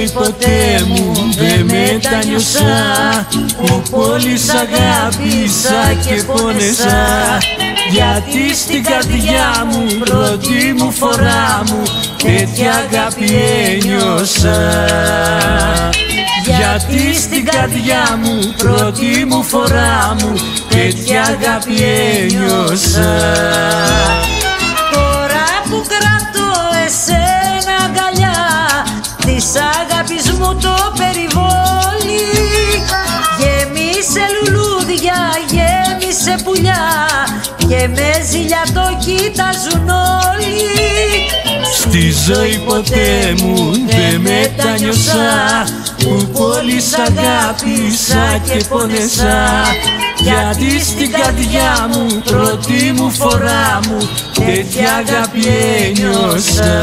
ζωή ποτέ μου δεν μετάνιωσα, που πολύ σ' αγάπησα και πόνεσα, γιατί στην καρδιά μου πρώτη μου φορά μου τέτοια αγάπη ένιωσα. Γιατί στην καρδιά μου πρώτη μου φορά μου τέτοια αγάπη ένιωσα. Τώρα που κρατώ εσένα αγκαλιά, της αγάπης μου το περιβόλι, γέμισε λουλούδια, γέμισε πουλιά, και με ζήλια το κοιτάζουν όλοι. Στη ζωή ποτέ μου δεν μετάνιωσα, που πολύ σ' αγάπησα και πόνεσα, γιατί στην καρδιά μου πρώτη μου φορά μου τέτοια αγάπη ένιωσα.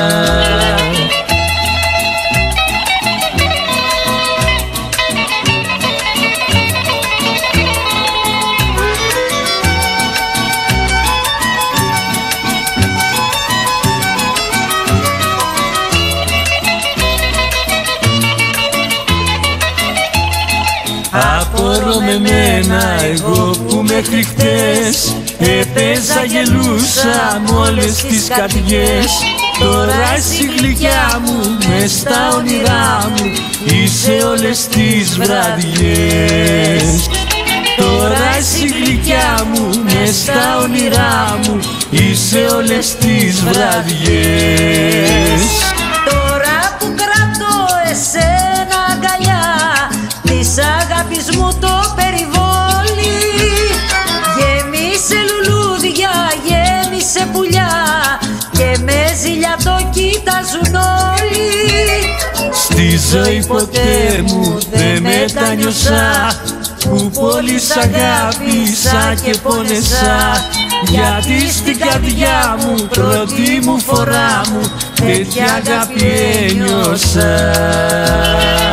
Απορώ με μένα εγώ που μέχρι χτες έπαιζα, γελούσα μ' όλες τις καρδιές. Τώρα εσύ γλυκιά μου μες στα όνειρά μου είσαι όλες τις βραδιές. Τώρα εσύ γλυκιά μου μες στα όνειρά μου είσαι όλες τις βραδιές. Τώρα που κρατώ εσένα αγκαλιά, της αγάπης μου το περιβόλι, γέμισε λουλούδια, γέμισε πουλιά, και με ζήλια το κοιτάζουν όλοι. Στη ζωή ποτέ μου δεν μετάνιωσα, που πολύ σ' αγάπησα και πόνεσα, γιατί στην καρδιά μου πρώτη μου φορά μου τέτοια αγάπη ένιωσα.